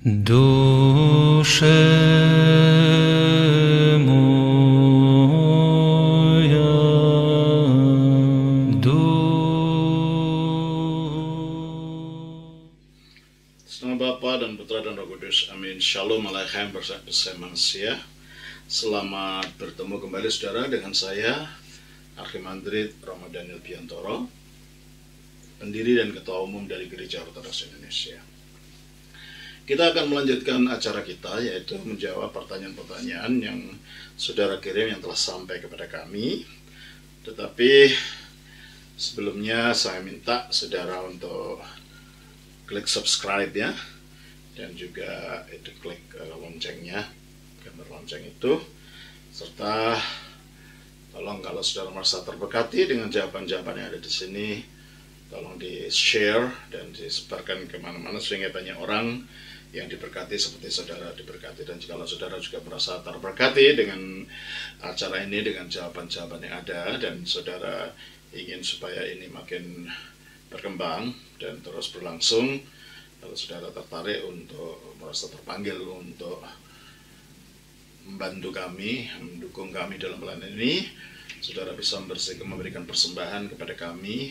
Dusze moja, Nama Bapa dan Putra dan Roh Kudus. Amin. Shalom Aleichem bersama manusia. Selamat bertemu kembali saudara dengan saya Archimandrit Romo Daniel Biantoro, pendiri dan ketua umum dari Gereja Ortodoks Indonesia. Kita akan melanjutkan acara kita, yaitu menjawab pertanyaan-pertanyaan yang saudara kirim yang telah sampai kepada kami. Tetapi sebelumnya saya minta saudara untuk klik subscribe ya, dan juga itu klik loncengnya, gambar lonceng itu, serta tolong kalau saudara merasa terberkati dengan jawaban-jawaban yang ada di sini, tolong di share dan disebarkan kemana-mana sehingga banyak orang yang diberkati seperti saudara diberkati. Dan jika saudara juga merasa terberkati dengan acara ini, dengan jawaban-jawaban yang ada, dan saudara ingin supaya ini makin berkembang dan terus berlangsung, kalau saudara tertarik untuk merasa terpanggil untuk membantu kami, mendukung kami dalam pelayanan ini, saudara bisa memberikan persembahan kepada kami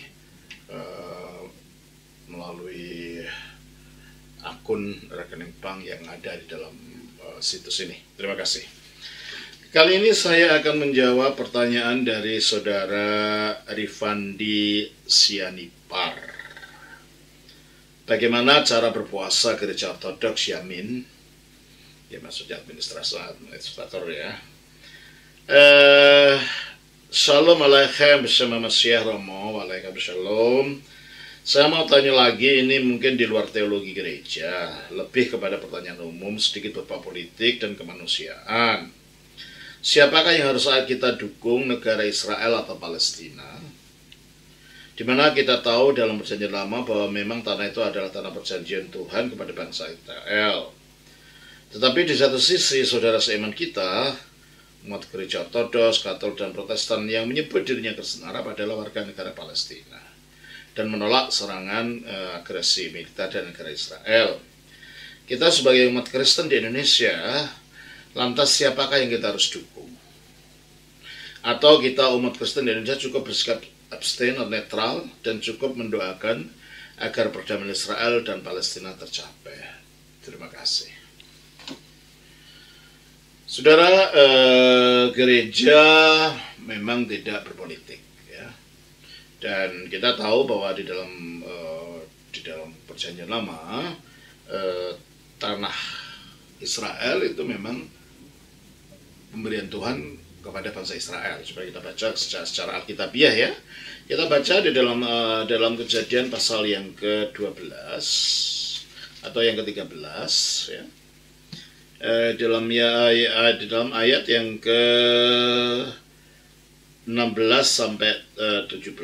melalui akun rekening bank yang ada di dalam situs ini. Terima kasih. Kali ini saya akan menjawab pertanyaan dari saudara Rifandi Sianipar. Bagaimana cara berpuasa Gereja Ortodoks Yamin? Ya, maksudnya administrator ya. Shalom Aleichem bersama Masya Romo. Waalaikumsalam. Saya mau tanya lagi, ini mungkin di luar teologi gereja, lebih kepada pertanyaan umum, sedikit berbau politik dan kemanusiaan. Siapakah yang harus kita dukung, negara Israel atau Palestina? Di mana kita tahu dalam perjanjian lama bahwa memang tanah itu adalah tanah perjanjian Tuhan kepada bangsa Israel. Tetapi di satu sisi, saudara seiman kita, umat gereja Ortodoks, Katolik, dan Protestan yang menyebut dirinya Kristen Arab adalah warga negara Palestina dan menolak serangan agresi militer dari negara Israel. Kita sebagai umat Kristen di Indonesia, lantas siapakah yang kita harus dukung? Atau kita umat Kristen di Indonesia cukup bersikap abstain atau netral dan cukup mendoakan agar perdamaian Israel dan Palestina tercapai? Terima kasih. Saudara, gereja memang tidak berpolitik. Dan kita tahu bahwa di dalam perjanjian lama tanah Israel itu memang pemberian Tuhan kepada bangsa Israel. Supaya kita baca secara alkitabiah ya. Kita baca di dalam Kejadian pasal yang ke-12 atau yang ke-13 ya. Di dalam ayat yang ke 16 sampai 17.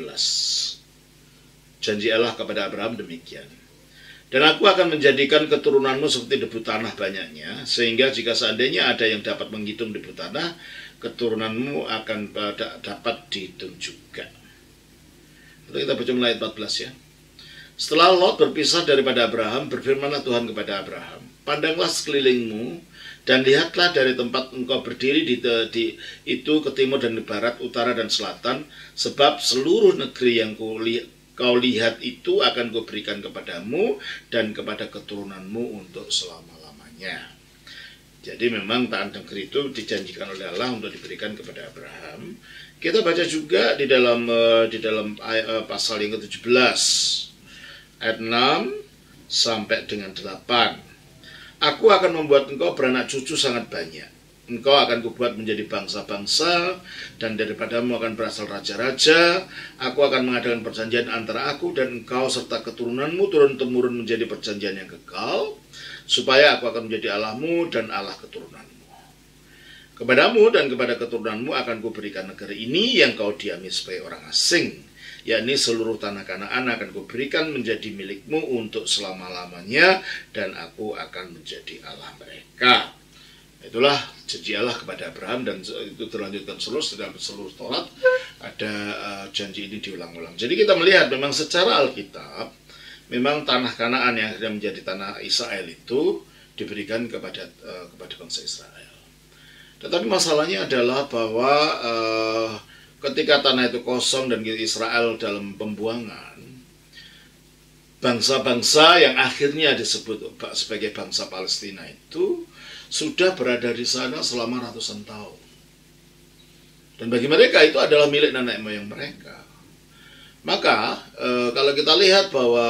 Janji Allah kepada Abraham demikian. Dan aku akan menjadikan keturunanmu seperti debu tanah banyaknya, sehingga jika seandainya ada yang dapat menghitung debu tanah, keturunanmu akan dapat dihitung juga. Lalu kita baca mulai ayat 14 ya. Setelah Lot berpisah daripada Abraham, berfirmanlah Tuhan kepada Abraham, pandanglah sekelilingmu, dan lihatlah dari tempat engkau berdiri itu ke timur dan ke barat, utara dan selatan, sebab seluruh negeri yang kau lihat itu akan kuberikan kepadamu dan kepada keturunanmu untuk selama-lamanya. Jadi memang tanah negeri itu dijanjikan oleh Allah untuk diberikan kepada Abraham. Kita baca juga di dalam pasal yang ke-17 ayat 6 sampai dengan 8. Aku akan membuat engkau beranak cucu sangat banyak. Engkau akan kubuat menjadi bangsa-bangsa, dan daripadamu akan berasal raja-raja. Aku akan mengadakan perjanjian antara aku dan engkau serta keturunanmu turun-temurun menjadi perjanjian yang kekal, supaya aku akan menjadi Allahmu dan Allah keturunanmu. Kepadamu dan kepada keturunanmu akan kuberikan negeri ini yang kau diami sebagai orang asing, yakni seluruh tanah Kanaan akan kuberikan menjadi milikmu untuk selama-lamanya, dan aku akan menjadi Allah mereka. Itulah janji Allah kepada Abraham, dan itu terlanjutkan dalam seluruh Taurat. Ada janji ini diulang-ulang. Jadi kita melihat memang secara Alkitab, memang tanah Kanaan yang menjadi tanah Israel itu diberikan kepada bangsa Israel. Tetapi masalahnya adalah bahwa ketika tanah itu kosong dan Israel dalam pembuangan, bangsa-bangsa yang akhirnya disebut sebagai bangsa Palestina itu sudah berada di sana selama ratusan tahun. Dan bagi mereka itu adalah milik nenek moyang mereka. Maka kalau kita lihat bahwa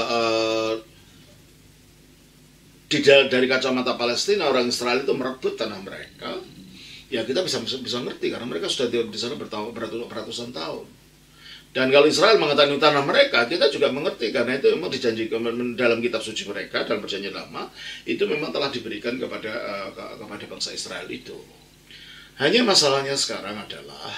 dari kacamata Palestina, orang Israel itu merebut tanah mereka, ya kita bisa ngerti karena mereka sudah di sana beratusan tahun. Dan kalau Israel mengetahui tanah mereka, kita juga mengerti karena itu memang dijanjikan dalam kitab suci mereka, dalam perjanjian lama, itu memang telah diberikan kepada bangsa Israel itu. Hanya masalahnya sekarang adalah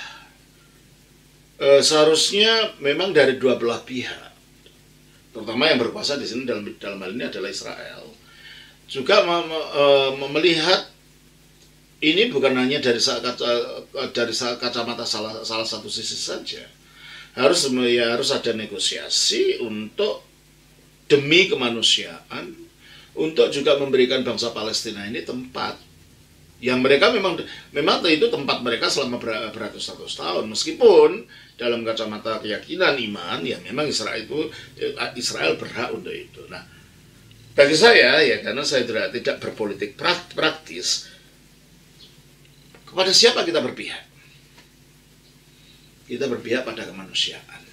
seharusnya memang dari dua belah pihak, terutama yang berkuasa di sini dalam hal ini adalah Israel, juga melihat ini bukan hanya dari kacamata salah satu sisi saja. Harus ada negosiasi untuk demi kemanusiaan, untuk juga memberikan bangsa Palestina ini tempat yang mereka memang itu tempat mereka selama beratus-ratus tahun, meskipun dalam kacamata keyakinan iman ya memang Israel berhak untuk itu. Nah, bagi saya ya, karena saya tidak berpolitik praktis, kepada siapa kita berpihak? Kita berpihak pada kemanusiaan.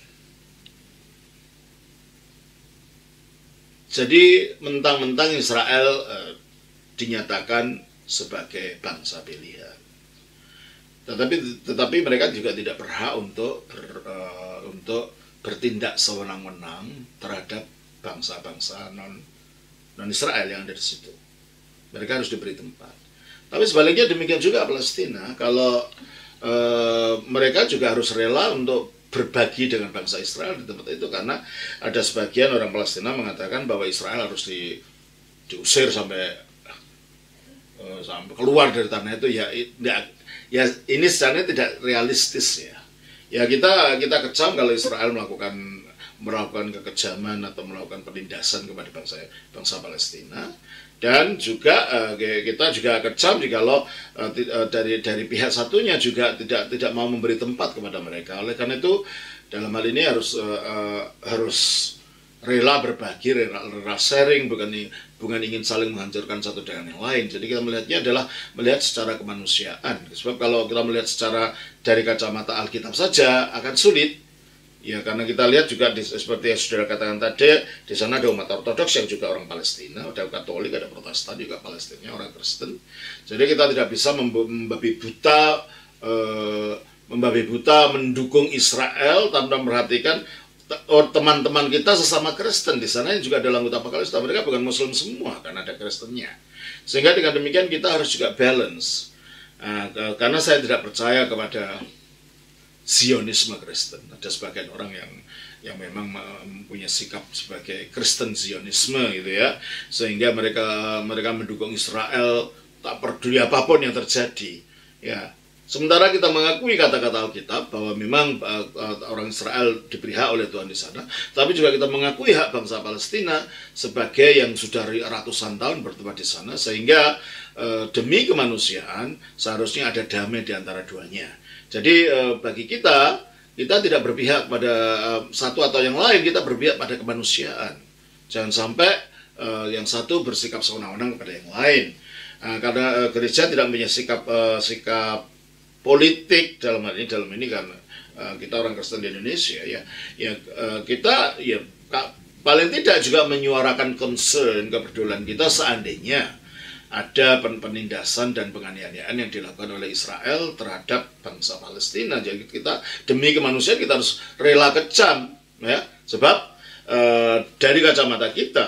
Jadi mentang-mentang Israel dinyatakan sebagai bangsa pilihan, tetapi mereka juga tidak berhak untuk bertindak sewenang-wenang terhadap bangsa-bangsa non Israel yang ada di situ. Mereka harus diberi tempat. Tapi sebaliknya demikian juga Palestina. Kalau mereka juga harus rela untuk berbagi dengan bangsa Israel di tempat itu, karena ada sebagian orang Palestina mengatakan bahwa Israel harus diusir sampai keluar dari tanah itu. Ya ini sebenarnya tidak realistis ya. Ya kita kecam kalau Israel melakukan kekejaman atau melakukan penindasan kepada bangsa Palestina. Dan juga kita juga kecam jikalau dari pihak satunya juga tidak mau memberi tempat kepada mereka. Oleh karena itu dalam hal ini harus rela berbagi, rela sharing, bukan ingin saling menghancurkan satu dengan yang lain. Jadi kita melihatnya adalah melihat secara kemanusiaan. Sebab kalau kita melihat secara dari kacamata Alkitab saja akan sulit. Ya, karena kita lihat juga seperti yang sudah katakan tadi, di sana ada umat Ortodoks yang juga orang Palestina, ada Katolik, ada Protestan juga Palestina, orang Kristen. Jadi kita tidak bisa membabi buta mendukung Israel tanpa memperhatikan teman-teman kita sesama Kristen di sana yang juga adalah anggota Palestina. Mereka bukan Muslim semua, kan ada Kristennya. Sehingga dengan demikian kita harus juga balance. Karena saya tidak percaya kepada Zionisme Kristen. Ada sebagian orang yang memang mempunyai sikap sebagai Kristen Zionisme gitu ya, sehingga mereka mendukung Israel tak peduli apapun yang terjadi ya. Sementara kita mengakui kata-kata Alkitab bahwa memang orang Israel diberi hak oleh Tuhan di sana, tapi juga kita mengakui hak bangsa Palestina sebagai yang sudah ratusan tahun bertempat di sana, sehingga demi kemanusiaan seharusnya ada damai di antara duanya. Jadi bagi kita tidak berpihak pada satu atau yang lain, kita berpihak pada kemanusiaan. Jangan sampai yang satu bersikap sewenang-wenang kepada yang lain. Karena gereja tidak punya sikap politik dalam ini kan kita orang Kristen di Indonesia ya kita ya paling tidak juga menyuarakan concern, kepedulian kita seandainya ada penindasan dan penganiayaan yang dilakukan oleh Israel terhadap bangsa Palestina. Jadi kita demi kemanusiaan kita harus rela kecam ya, sebab dari kacamata kita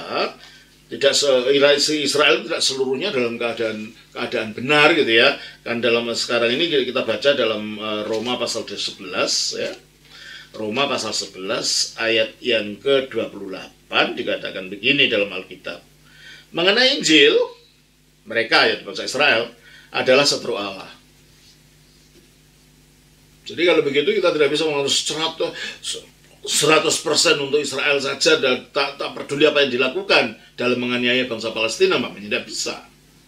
Israel tidak seluruhnya dalam keadaan benar gitu ya. Kan dalam sekarang ini kita baca dalam Roma pasal 11 ya. Roma pasal 11 ayat yang ke-28 dikatakan begini dalam Alkitab. Mengenai Injil, mereka ya bangsa Israel adalah setru Allah. Jadi kalau begitu kita tidak bisa mengurus 100% untuk Israel saja dan tak peduli apa yang dilakukan dalam menganiaya bangsa Palestina, makanya tidak bisa.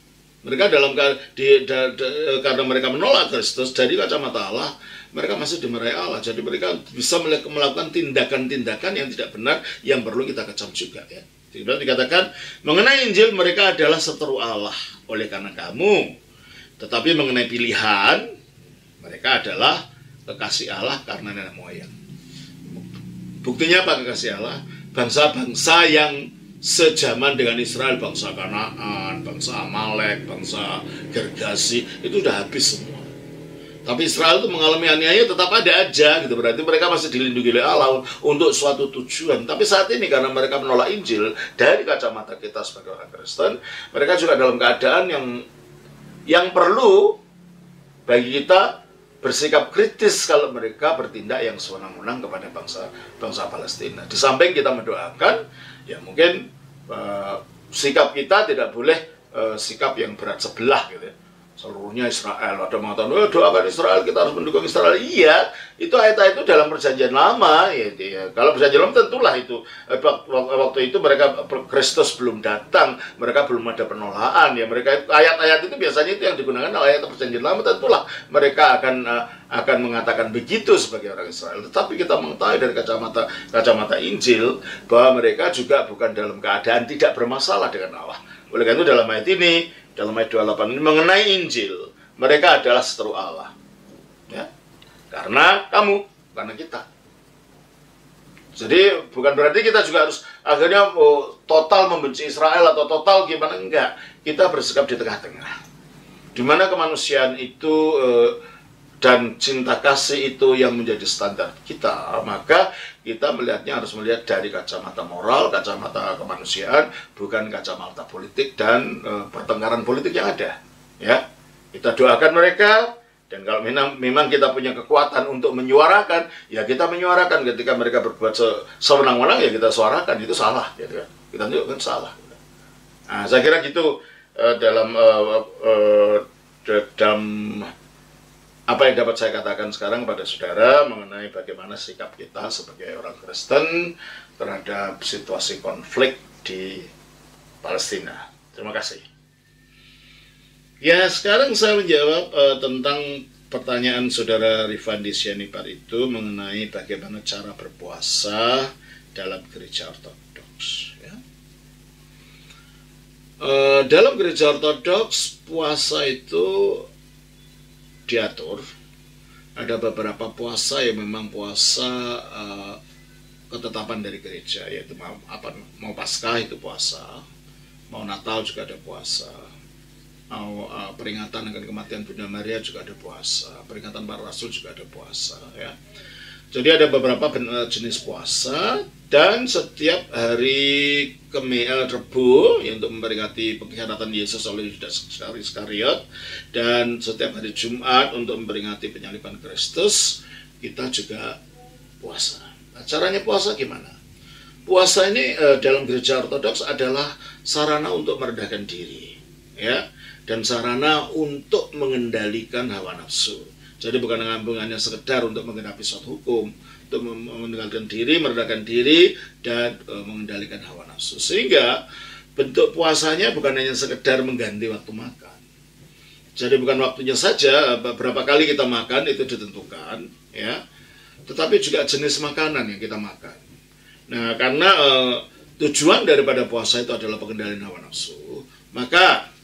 Mereka karena mereka menolak Kristus dari kacamata Allah, mereka masih dimarahi Allah. Jadi mereka bisa melakukan tindakan-tindakan yang tidak benar yang perlu kita kecam juga ya. Jadi dikatakan mengenai Injil mereka adalah seteru Allah oleh karena kamu. Tetapi mengenai pilihan mereka adalah kekasih Allah karena nenek moyang. Buktinya apa kekasih Allah? Bangsa-bangsa yang sejaman dengan Israel, bangsa Kanaan, bangsa Amalek, bangsa Gergasi, itu udah habis semua. Tapi Israel itu mengalami aniaya tetap ada aja gitu. Berarti mereka masih dilindungi oleh Allah untuk suatu tujuan. Tapi saat ini karena mereka menolak Injil, dari kacamata kita sebagai orang Kristen, mereka juga dalam keadaan yang perlu bagi kita bersikap kritis kalau mereka bertindak yang sewenang-wenang kepada bangsa Palestina. Di samping kita mendoakan, ya mungkin sikap kita tidak boleh sikap yang berat sebelah gitu ya. Seluruhnya Israel, ada mengatakan, doakan Israel, kita harus mendukung Israel. Iya, itu ayat-ayat itu dalam perjanjian lama ya. Kalau perjanjian lama tentulah itu waktu itu mereka Kristus belum datang, mereka belum ada penolakan ya. Mereka ayat-ayat itu biasanya itu yang digunakan ayat perjanjian lama, tentulah mereka akan mengatakan begitu sebagai orang Israel. Tetapi kita mengetahui dari kacamata Injil bahwa mereka juga bukan dalam keadaan tidak bermasalah dengan Allah. Oleh karena itu dalam ayat ini, dalam ayat 28 ini mengenai Injil, mereka adalah seteru Allah. Ya. Karena kita. Jadi bukan berarti kita juga harus akhirnya total membenci Israel atau total gimana, enggak. Kita bersikap di tengah-tengah. Di mana kemanusiaan itu dan cinta kasih itu yang menjadi standar kita, maka kita melihatnya harus melihat dari kacamata moral, kacamata kemanusiaan, bukan kacamata politik dan pertengkaran politik yang ada. Ya, kita doakan mereka, dan kalau memang kita punya kekuatan untuk menyuarakan, ya kita menyuarakan. Ketika mereka berbuat sewenang-wenang, ya kita suarakan, itu salah, gitu kan? Kita tunjukkan salah. Nah, saya kira gitu dalam apa yang dapat saya katakan sekarang kepada saudara mengenai bagaimana sikap kita sebagai orang Kristen terhadap situasi konflik di Palestina. Terima kasih. Ya, sekarang saya menjawab tentang pertanyaan saudara Rifandi Sianipar itu mengenai bagaimana cara berpuasa dalam gereja Ortodoks. Ya. Dalam gereja Ortodoks, puasa itu diatur. Ada beberapa puasa yang memang puasa ketetapan dari gereja, yaitu mau Paskah itu puasa, mau Natal juga ada puasa, mau peringatan akan kematian Bunda Maria juga ada puasa, peringatan para rasul juga ada puasa ya. Jadi ada beberapa jenis puasa, dan setiap hari Rebu ya, untuk memperingati pengkhianatan Yesus oleh Yudas Iskariot, dan setiap hari Jumat untuk memperingati penyaliban Kristus, kita juga puasa. Nah, caranya puasa gimana? Puasa ini dalam gereja Ortodoks adalah sarana untuk merendahkan diri, ya, dan sarana untuk mengendalikan hawa nafsu. Jadi bukan hanya sekedar untuk menggenapi suatu hukum, untuk mengendalikan diri, merendahkan diri, dan mengendalikan hawa nafsu. Sehingga bentuk puasanya bukan hanya sekedar mengganti waktu makan. Jadi bukan waktunya saja, berapa kali kita makan itu ditentukan, ya. Tetapi juga jenis makanan yang kita makan. Nah, karena tujuan daripada puasa itu adalah pengendalian hawa nafsu, maka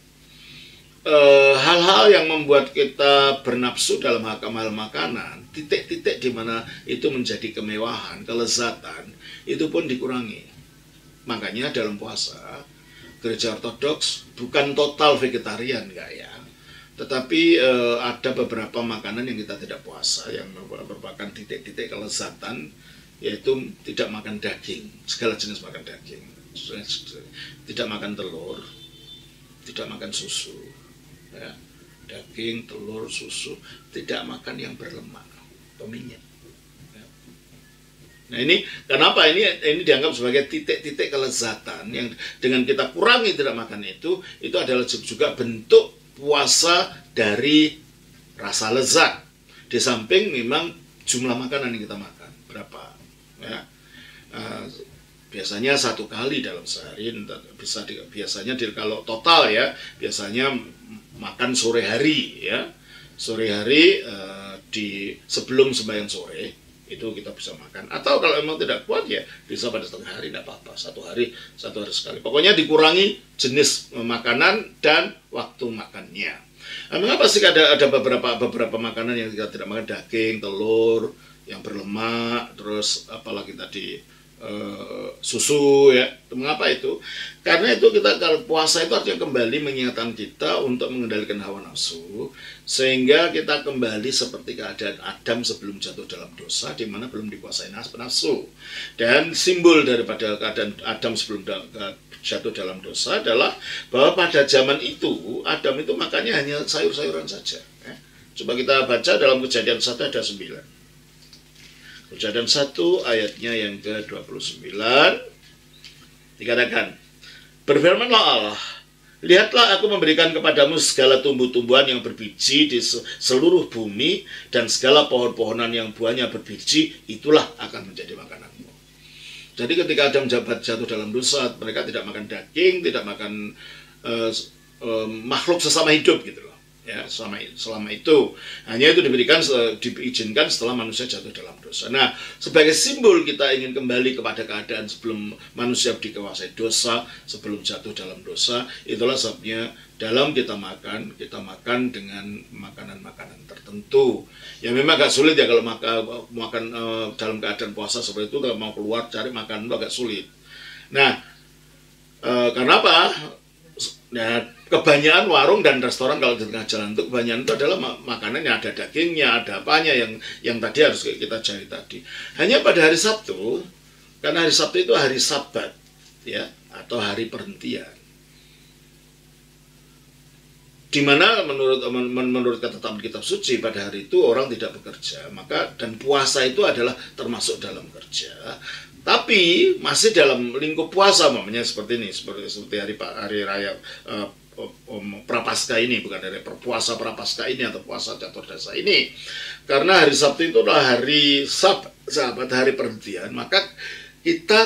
hal-hal yang membuat kita bernafsu dalam hal makanan, titik-titik di mana itu menjadi kemewahan, kelezatan, itu pun dikurangi. Makanya dalam puasa, gereja Ortodoks bukan total vegetarian, enggak ya. Tetapi ada beberapa makanan yang kita tidak puasa, yang merupakan titik-titik kelezatan, yaitu tidak makan daging, segala jenis makan daging, tidak makan telur, tidak makan susu. Ya, daging, telur, susu, tidak makan yang berlemak atau minyak. Ya. Nah, ini kenapa ini dianggap sebagai titik-titik kelezatan yang dengan kita kurangi tidak makan itu adalah juga bentuk puasa dari rasa lezat. Di samping memang jumlah makanan yang kita makan berapa, ya. biasanya 1 kali dalam sehari, biasanya kalau total ya, biasanya makan sore hari ya, sore hari di sebelum sembahyang sore itu kita bisa makan, atau kalau memang tidak kuat ya bisa pada setengah hari, tidak apa-apa, 1 hari sekali. Pokoknya dikurangi jenis makanan dan waktu makannya. Mengapa sih ada beberapa makanan yang kita tidak makan? Daging, telur yang berlemak, terus apalagi tadi susu ya. Mengapa itu? Karena itu kita kalau puasa itu artinya kembali mengingatkan kita untuk mengendalikan hawa nafsu, sehingga kita kembali seperti keadaan Adam sebelum jatuh dalam dosa, di mana belum dikuasai nafsu. Dan simbol daripada keadaan Adam sebelum jatuh dalam dosa adalah bahwa pada zaman itu Adam itu makannya hanya sayur-sayuran saja ya. Coba kita baca dalam Kejadian 1 ada 9. Kejadian 1 ayatnya yang ke-29 dikatakan, berfirmanlah Allah, lihatlah aku memberikan kepadamu segala tumbuh-tumbuhan yang berbiji di seluruh bumi, dan segala pohon-pohonan yang buahnya berbiji, itulah akan menjadi makananmu. Jadi ketika Adam jatuh dalam dosa, mereka tidak makan daging, tidak makan makhluk sesama hidup gitu loh. Ya, selama itu hanya itu diizinkan setelah manusia jatuh dalam dosa. Nah, sebagai simbol kita ingin kembali kepada keadaan sebelum manusia dikuasai dosa, sebelum jatuh dalam dosa. Itulah sebabnya dalam kita makan dengan makanan-makanan tertentu. Ya memang agak sulit ya kalau makan dalam keadaan puasa seperti itu, kalau mau keluar cari makanan itu agak sulit. Nah, karena apa? Nah, kebanyakan warung dan restoran kalau di tengah jalan itu kebanyakan itu adalah makanan yang ada dagingnya, ada apanya yang tadi harus kita cari tadi. Hanya pada hari Sabtu, karena hari Sabtu itu hari Sabat ya, atau hari perhentian. Di mana menurut ketetapan kitab suci pada hari itu orang tidak bekerja, maka dan puasa itu adalah termasuk dalam kerja. Tapi masih dalam lingkup puasa, namanya seperti ini, seperti hari raya Prapaskah ini, bukan dari puasa Prapaskah ini atau puasa Catur Dasa ini. Karena hari Sabtu itu adalah hari Sabat, hari perhentian, maka kita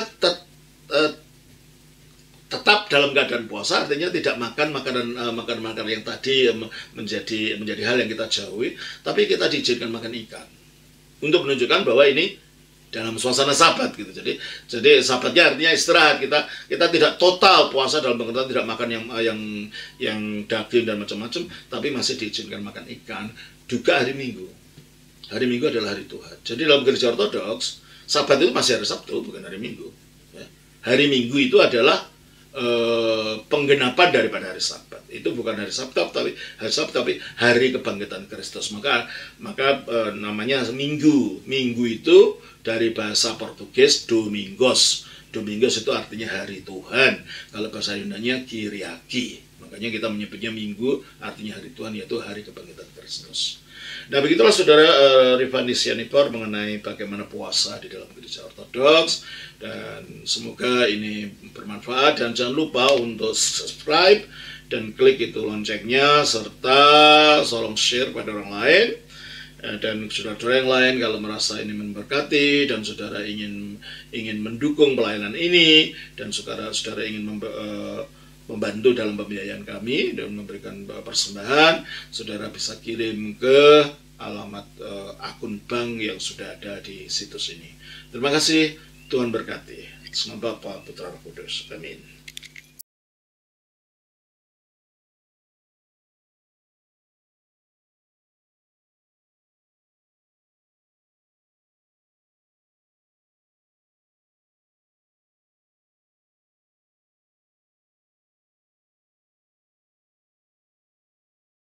tetap dalam keadaan puasa, artinya tidak makan makanan yang tadi menjadi hal yang kita jauhi, tapi kita diizinkan makan ikan untuk menunjukkan bahwa ini dalam suasana Sabat gitu. Jadi Sabatnya artinya istirahat. Kita tidak total puasa dalam pengertian tidak makan yang daging dan macam-macam, tapi masih diizinkan makan ikan. Juga hari Minggu. Hari Minggu adalah hari Tuhan. Jadi dalam gereja Ortodoks, Sabat itu masih hari Sabtu, bukan hari Minggu. Ya. Hari Minggu itu adalah penggenapan daripada hari Sabat. Itu bukan hari Sabtu, tapi hari kebangkitan Kristus. Maka namanya Minggu. Minggu itu dari bahasa Portugis Domingos. Domingos itu artinya hari Tuhan. Kalau bahasa Yunani Kyriaki. Makanya kita menyebutnya Minggu, artinya hari Tuhan, yaitu hari kebangkitan Kristus. Nah, begitulah saudara Rifani Sianipar mengenai bagaimana puasa di dalam gereja Ortodoks. Dan semoga ini bermanfaat, dan jangan lupa untuk subscribe dan klik itu loncengnya, serta tolong share pada orang lain. Dan saudara-saudara yang lain kalau merasa ini memberkati dan saudara ingin mendukung pelayanan ini, dan saudara ingin membantu dalam pembiayaan kami dan memberikan persembahan, saudara bisa kirim ke alamat akun bank yang sudah ada di situs ini. Terima kasih, Tuhan berkati. Semoga Bapa, Putra, Roh Kudus. Amin.